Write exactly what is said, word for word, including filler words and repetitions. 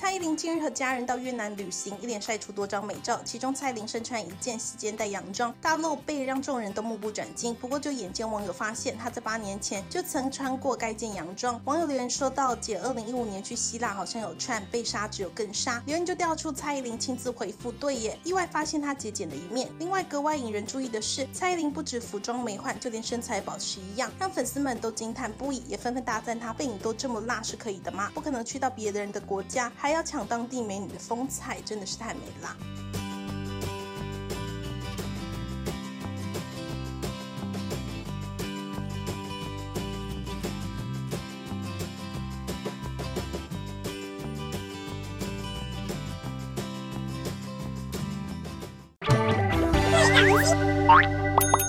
蔡依林近日和家人到越南旅行，一连晒出多张美照，其中蔡依林身穿一件细肩带洋装，大露背让众人都目不转睛。不过就眼尖网友发现，她在八年前就曾穿过该件洋装。网友留言说到，姐二零一五年去希腊好像有穿，被杀只有更杀。留言就调出蔡依林亲自回复，对耶，意外发现她节俭的一面。另外格外引人注意的是，蔡依林不止服装没换，就连身材保持一样，让粉丝们都惊叹不已，也纷纷大赞她背影都这么辣是可以的吗？不可能去到别人的国家还要抢当地美女的风采，真的是太美了啦。 对，